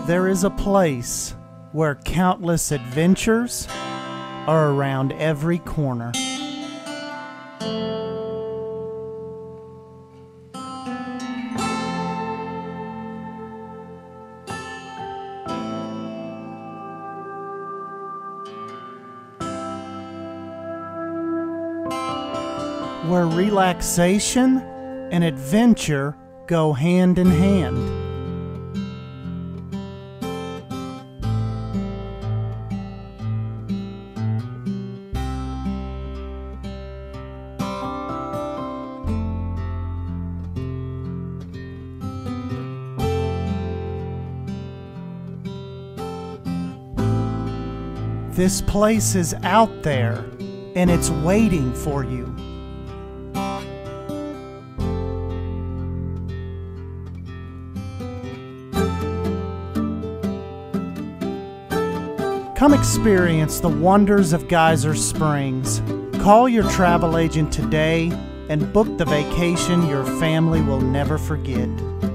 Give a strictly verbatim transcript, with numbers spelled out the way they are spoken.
There is a place where countless adventures are around every corner. Where relaxation and adventure go hand in hand. This place is out there, and it's waiting for you. Come experience the wonders of Geyser Springs. Call your travel agent today and book the vacation your family will never forget.